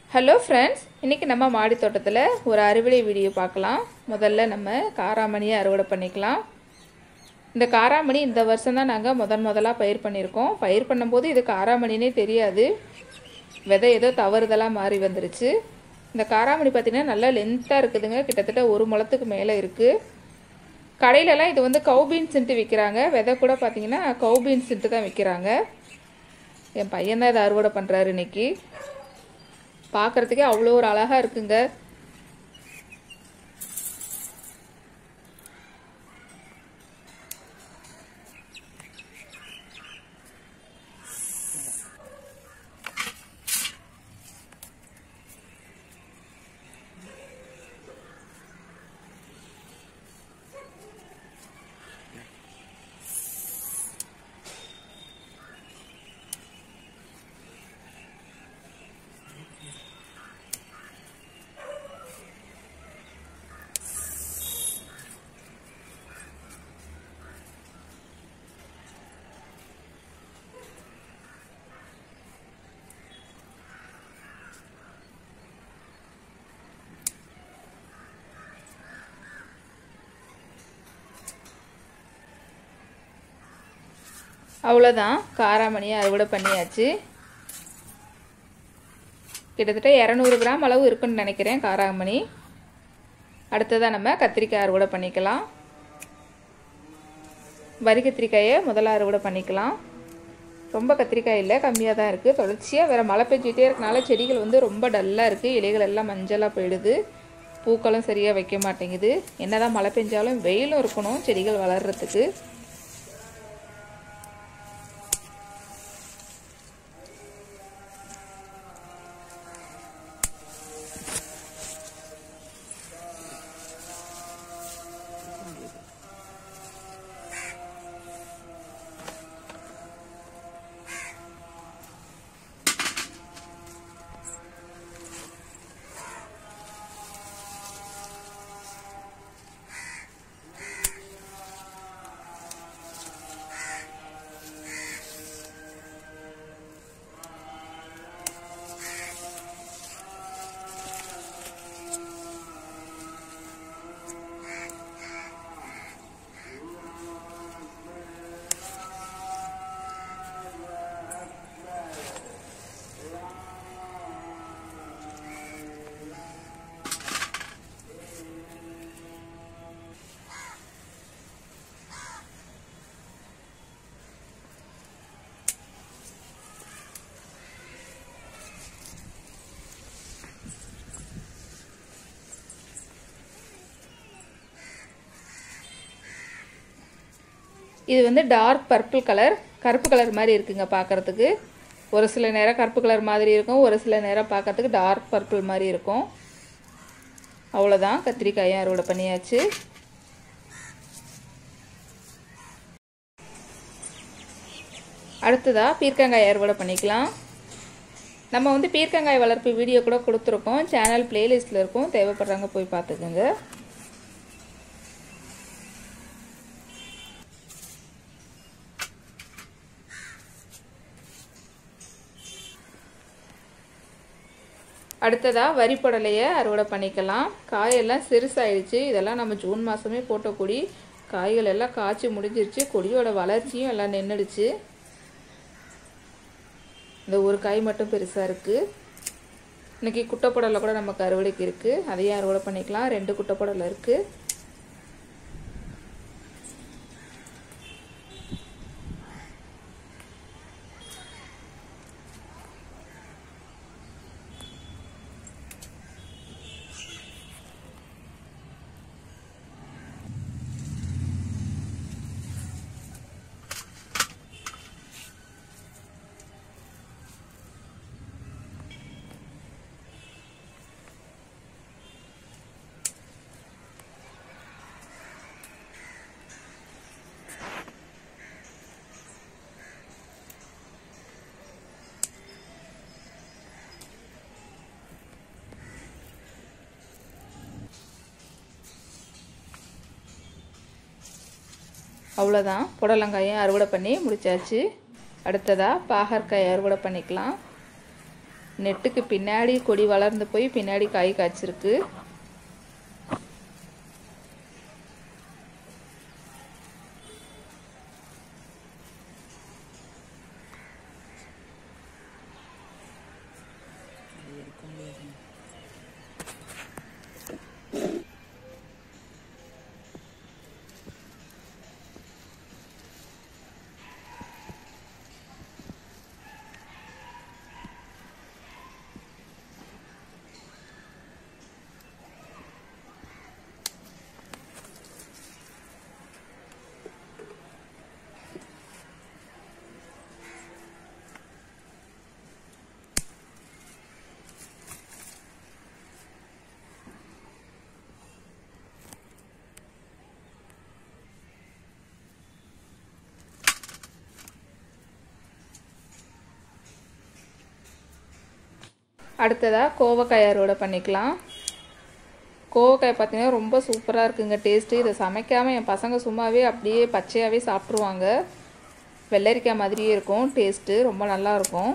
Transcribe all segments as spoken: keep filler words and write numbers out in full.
Hello friends, இன்றைக்கி நம்ம மாடி தோட்டத்தில் ஒரு அறுவடை வீடியோ பார்க்கலாம். முதல்ல நம்ம காராமணியை அறுவடை பண்ணிக்கலாம். இந்த காராமணி இந்த வருஷம் தான் நாங்கள் முதன் முதலாக பயிர் பண்ணியிருக்கோம். பயிர் பண்ணும்போது இது காராமணினே தெரியாது, விதை ஏதோ தவறுதலாக மாறி வந்துருச்சு. இந்த காராமணி பார்த்திங்கன்னா நல்லா லென்த்தாக இருக்குதுங்க, கிட்டத்தட்ட ஒரு முழத்துக்கு மேலே இருக்குது. கடையிலலாம் இது வந்து கவுபீன்ஸுன்ட்டு விற்கிறாங்க. விதை கூட பார்த்திங்கன்னா கவுபீன்ஸுன்ட்டு தான் விற்கிறாங்க. என் பையன் தான் இதை அறுவடை பண்ணுறாரு இன்றைக்கி. பார்க்குறதுக்கே அவ்வளோ ஒரு அழகாக இருக்குங்க. அவ்வளோதான், காராமணியை அறுவடை பண்ணியாச்சு. கிட்டத்தட்ட இரநூறு கிராம் அளவு இருக்குன்னு நினைக்கிறேன் காராமணி. அடுத்ததாக நம்ம கத்திரிக்காய் அறுவடை பண்ணிக்கலாம். வரி கத்திரிக்காயை முதல்ல அறுவடை பண்ணிக்கலாம். ரொம்ப கத்திரிக்காய் இல்லை, கம்மியாக தான் இருக்குது. தொடர்ச்சியாக வேறு மழை பெஞ்சிட்டே இருக்கனால செடிகள் வந்து ரொம்ப டல்லாக இருக்குது. இலைகள் எல்லாம் மஞ்சளாக போயிடுது, பூக்களும் சரியாக வைக்க மாட்டேங்குது. என்ன தான் மழை பெஞ்சாலும் வெயிலும் இருக்கணும் செடிகள் வளர்கிறதுக்கு. இது வந்து டார்க் பர்பிள் கலர், கருப்பு கலர் மாதிரி இருக்குங்க பார்க்குறதுக்கு. ஒரு சில நேரம் கருப்பு கலர் மாதிரி இருக்கும், ஒரு சில நேரம் பார்க்குறதுக்கு டார்க் பர்பிள் மாதிரி இருக்கும். அவ்வளோதான், கத்திரிக்காயும் அறுவடை பண்ணியாச்சு. அடுத்ததாக பீர்க்கங்காய் அறுவடை பண்ணிக்கலாம். நம்ம வந்து பீர்க்கங்காய் வளர்ப்பு வீடியோ கூட கொடுத்துருக்கோம், சேனல் பிளேலிஸ்ட்டில் இருக்கும், தேவைப்படுறாங்க போய் பார்த்துக்குங்க. அடுத்ததாக வரிப்படலையை அறுவடை பண்ணிக்கலாம். காயெல்லாம் சிறுசாயிடுச்சு. இதெல்லாம் நம்ம ஜூன் மாதமே போட்ட கொடி. காய்கள் எல்லாம் காய்ச்சி முடிஞ்சிருச்சு, கொடியோட வளர்ச்சியும் எல்லாம் நின்றுடுச்சு. இந்த ஒரு காய் மட்டும் பெருசாக இருக்குது. இன்றைக்கி குட்டைப்படலை கூட நமக்கு அறுவடைக்கு இருக்குது, அதையும் அறுவடை பண்ணிக்கலாம். ரெண்டு குட்டைப்படலை இருக்குது. அவ்வளோதான், புடலங்காயை அறுவடை பண்ணி முடிச்சாச்சு. அடுத்ததாக பாகற்காய் அறுவடை பண்ணிக்கலாம். நெட்டுக்கு பின்னாடி கொடி வளர்ந்து போய் பின்னாடி காய் காய்ச்சிருக்கு. அடுத்ததாக கோவக்காய் அறுவடை பண்ணிக்கலாம். கோவக்காய் பார்த்தீங்கன்னா ரொம்ப சூப்பராக இருக்குங்க டேஸ்ட்டு. இதை சமைக்காமல் என் பசங்க சும்மாவே அப்படியே பச்சையாகவே சாப்பிட்ருவாங்க. வெள்ளரிக்காய் மாதிரியே இருக்கும் டேஸ்ட்டு, ரொம்ப நல்லாயிருக்கும்.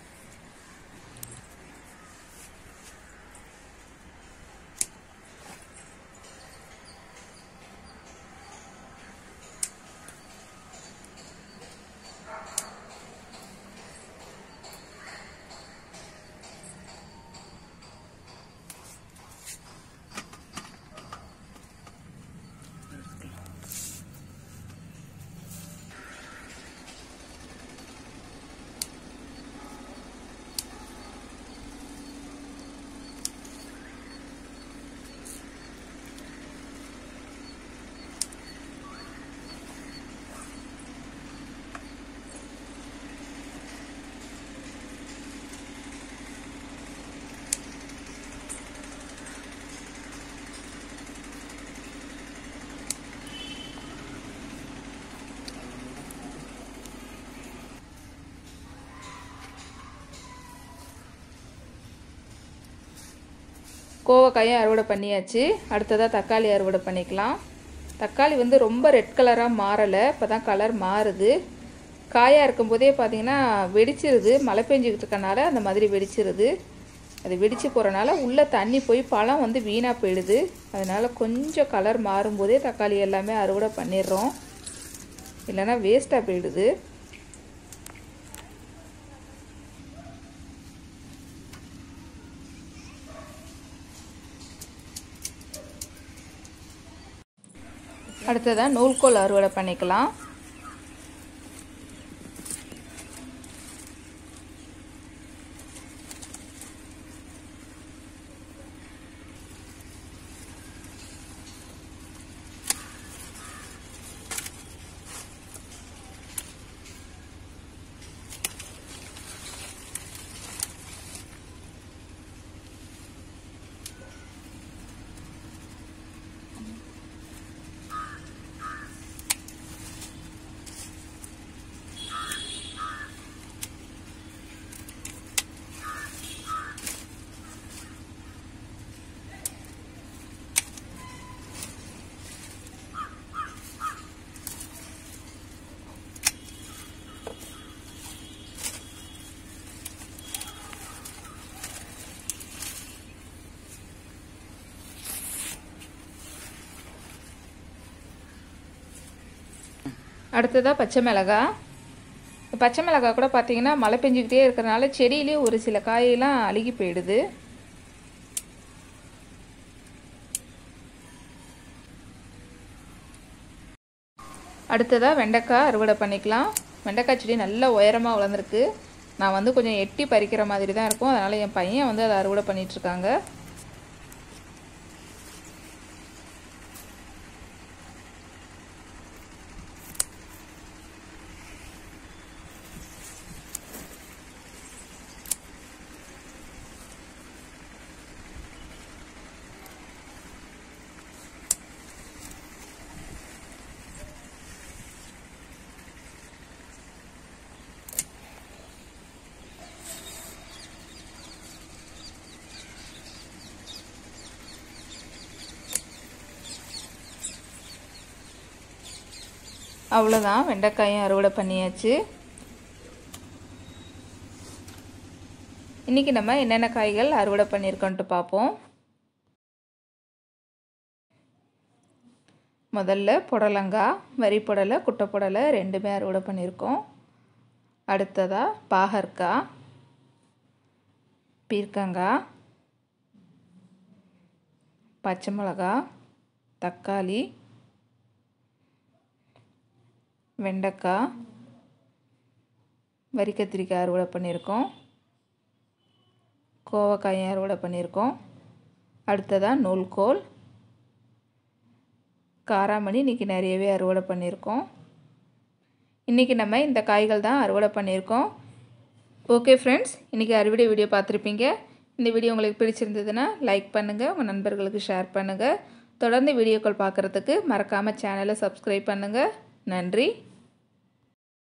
கோவக்காயும் அறுவடை பண்ணியாச்சு. அடுத்ததாக தக்காளி அறுவடை பண்ணிக்கலாம். தக்காளி வந்து ரொம்ப ரெட் கலராக மாறலை, இப்போ தான் கலர் மாறுது. காயாக இருக்கும்போதே பார்த்திங்கன்னா வெடிச்சிருது, மழை பெஞ்சிக்கிட்டு இருக்கனால அந்த மாதிரி வெடிச்சிருது. அது வெடிச்சு போகிறனால உள்ளே தண்ணி போய் பழம் வந்து வீணாக போயிடுது. அதனால் கொஞ்சம் கலர் மாறும்போதே தக்காளி எல்லாமே அறுவடை பண்ணிடுறோம், இல்லைன்னா வேஸ்ட்டாக போயிடுது. அடுத்ததாக நூல்கோல் அறுவடை பண்ணிக்கலாம். அடுத்ததாக பச்சை மிளகாய். பச்சை மிளகாய் கூட பார்த்திங்கன்னா மழை பெஞ்சிக்கிட்டே இருக்கிறனால செடியிலே ஒரு சில காயெல்லாம் அழுகி போயிடுது. அடுத்ததாக வெண்டைக்காய் அறுவடை பண்ணிக்கலாம். வெண்டைக்காய் செடி நல்லா உயரமாக வளர்ந்துருக்கு. நான் வந்து கொஞ்சம் எட்டி பறிக்கிற மாதிரி தான் இருக்கும், அதனால் என் பையன் வந்து அதை அறுவடை பண்ணிகிட்ருக்காங்க. அவ்வளோதான், வெண்டைக்காயும் அறுவடை பண்ணியாச்சு. இன்றைக்கி நம்ம என்னென்ன காய்கள் அறுவடை பண்ணியிருக்கோன்ட்டு பார்ப்போம். முதல்ல புடலங்காய், வரி புடலை, குட்டை புடலை ரெண்டுமே அறுவடை பண்ணியிருக்கோம். அடுத்ததாக பாகற்காய், பீர்க்கங்காய், பச்சை மிளகா, தக்காளி, வெண்டைக்காய், வரி கத்திரிக்காய் அறுவடை பண்ணியிருக்கோம். கோவக்காயும் அறுவடை பண்ணியிருக்கோம். அடுத்ததாக நூல்கோல், காராமணி இன்றைக்கி நிறையவே அறுவடை பண்ணியிருக்கோம். இன்றைக்கி நம்ம இந்த காய்கள் தான் அறுவடை பண்ணியிருக்கோம். ஓகே ஃப்ரெண்ட்ஸ், இன்றைக்கி அறுவடை வீடியோ பார்த்துருப்பீங்க. இந்த வீடியோ உங்களுக்கு பிடிச்சிருந்ததுன்னா லைக் பண்ணுங்கள், உங்கள் நண்பர்களுக்கு ஷேர் பண்ணுங்கள். தொடர்ந்து வீடியோக்கள் பார்க்குறதுக்கு மறக்காமல் சேனலை சப்ஸ்கிரைப் பண்ணுங்கள். நன்றி.